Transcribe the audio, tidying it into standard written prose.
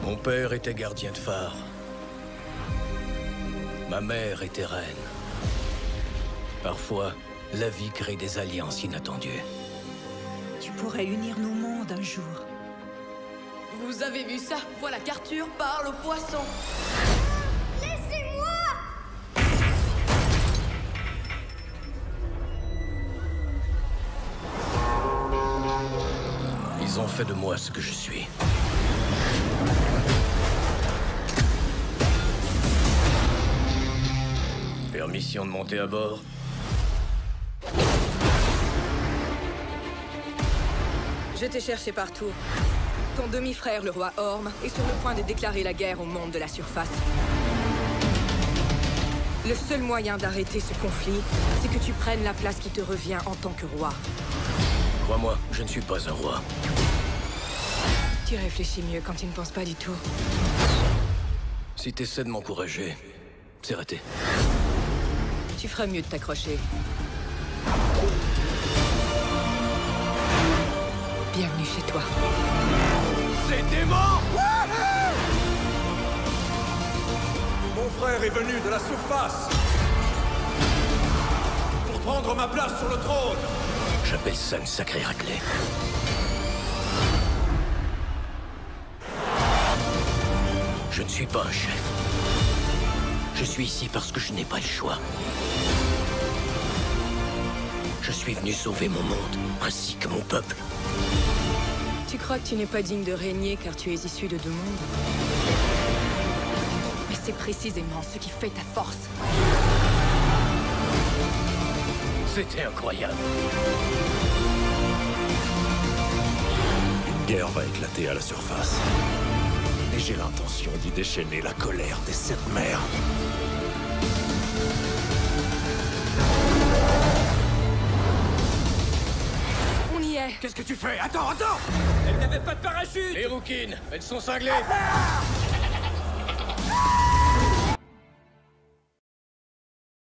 Mon père était gardien de phare. Ma mère était reine. Parfois, la vie crée des alliances inattendues. Tu pourrais unir nos mondes un jour. Vous avez vu ça? Voilà qu'Arthur parle aux poissons. Ils ont fait de moi ce que je suis. Permission de monter à bord? Je t'ai cherché partout. Ton demi-frère, le roi Orm, est sur le point de déclarer la guerre au monde de la surface. Le seul moyen d'arrêter ce conflit, c'est que tu prennes la place qui te revient en tant que roi. Crois-moi, je ne suis pas un roi. Tu réfléchis mieux quand tu ne penses pas du tout. Si t'essaies de m'encourager, c'est raté. Tu ferais mieux de t'accrocher. Bienvenue chez toi. Ces démons! Mon frère est venu de la surface pour prendre ma place sur le trône. J'appelle ça une sacrée raclée. Je ne suis pas un chef. Je suis ici parce que je n'ai pas le choix. Je suis venu sauver mon monde, ainsi que mon peuple. Tu crois que tu n'es pas digne de régner car tu es issu de deux mondes? Mais c'est précisément ce qui fait ta force. C'était incroyable. Une guerre va éclater à la surface. Et j'ai l'intention d'y déchaîner la colère des sept mers. On y est. Qu'est-ce que tu fais? Attends! Elle n'avait pas de parachute! Les rouquines, elles sont cinglées!